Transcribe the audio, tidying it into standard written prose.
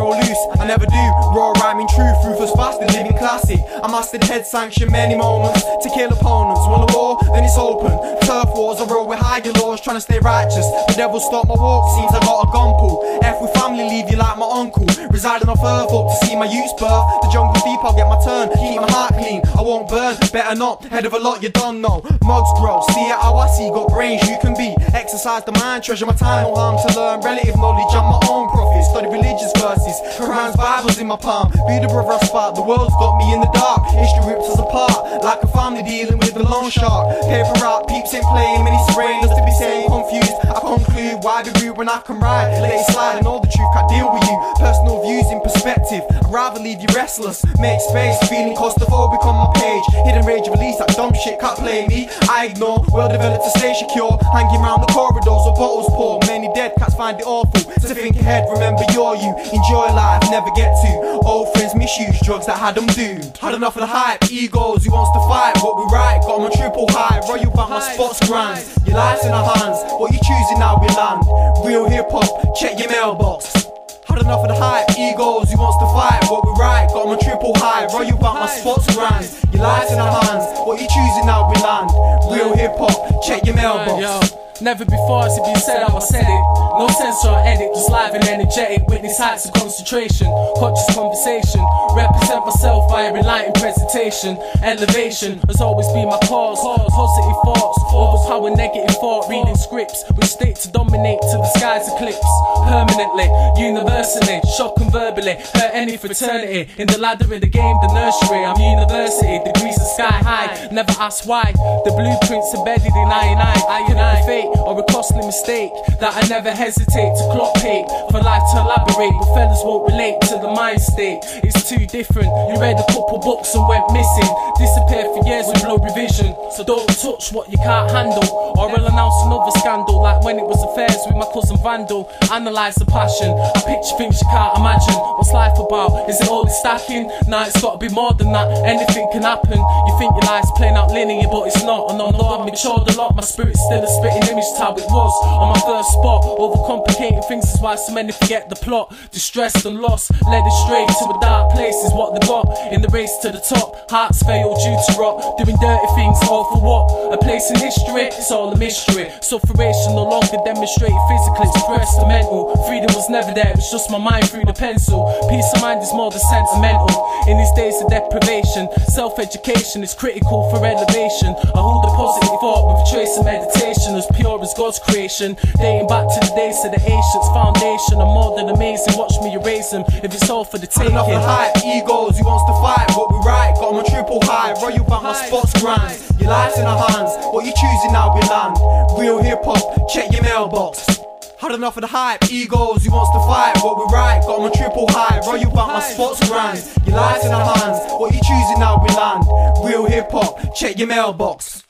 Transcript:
roll loose, I never do. Raw rhyming truth, ruthless bastard, living classy. I mastered head sanction many moments to kill opponents. Want a war? Then it's open. Turf wars, I roll with higher laws, trying to stay righteous. The devil stopped my walk, seems I got a gun pull. F with family, leave you like my uncle. Residing off earth, hope to see my youth's birth. The jungle's deep, I'll get my turn. Keep my heart clean, I won't burn. Better not, head of a lot you don't know. Mugs grow, see it how I see. Got brains you can be. Exercise the mind, treasure my time, no harm to learn. Relative knowledge, I'm my own prophet. Study religious verses, Quran's Bibles in my palm. Be the brother I spark, the world's got me in the dark. History rips us apart, like a family dealing with the loan shark. Paper out, peeps ain't playing, many spraying just to be saying confused. I conclude, why be rude when I can ride? Let it slide and all the truth, can't deal with you. Personal views in perspective, I'd rather leave you restless. Make space, feeling claustrophobic on my page. Hidden rage release, that dumb shit can't play me. I ignore, well developed to stay secure. Hanging round the corridors or bottles pour. Many dead cats find it awful to think ahead, remember you're you. Enjoy life, never get to. Old friends misuse drugs that had them doomed. Had enough of the hype, egos, who wants to fight? What we write, got 'em on triple high. Royal back my spots grind. Your life's in our hands, what you choosing now we land. Real hip hop, check your mailbox. Had enough of the hype, egos, who wants to fight? What we write, got 'em on triple high. Royal back my spots grind. Your life's in our hands, what you choosing now we land. Real hip hop, check your mailbox. Never before has it been said how I said it. No censor or edit, just live and energetic. Witness heights of concentration, conscious conversation. Represent myself via enlightened presentation. Elevation has always been my cause. Positive thoughts, overpower negative thought. Reading scripts which state to dominate till the skies eclipse. Permanently, universally, shocking verbally. Hurt any fraternity. In the ladder of the game, the nursery. I'm university, degrees are sky high. Never ask why. The blueprint's embedded in I and I fate. Or a costly mistake that I never hesitate to clock hate. For life to elaborate, but fellas won't relate to the mind state. It's too different. You read a couple books and went missing. Disappeared for years with no revision. So don't touch what you can't handle, or I'll announce another scandal. Like when it was affairs with my cousin Vandal. Analyse the passion, I picture things you can't imagine. What's life about? Is it all this stacking? Nah, it's gotta be more than that. Anything can happen. You think your life's playing out linear, but it's not. And although I've matured a lot, my spirit's still a spitting image to how it was on my first spot. Overcomplicating things is why so many forget the plot. Distressed and lost, led astray to a dark place is what they got. In the race to the top, hearts fail due to rot. Doing dirty things, all for what? A place in history, it's all a mystery. Sufferation no longer demonstrated physically, expressed the mental. Freedom was never there, it was just my mind through the pencil. Peace of mind is more than sentimental. In these days of deprivation, self-education is critical for elevation. I hold a positive thought with a trace of meditation, as pure as God's creation. Dating back to the days of the ancients, foundation are more than amazing. Watch me erase them if it's all for the taking. Enough of the hype, egos, who wants to fight? What we write, got 'em on triple high. Royal back my spots grind. Your life's in our hands, what you choosing now we land. Real hip hop, check your mailbox. Had enough of the hype, egos, who wants to fight? What we write, got 'em on triple high. Royal back my spots grind. Your life's in our hands, what you choosing now we land. Real hip hop, check your mailbox.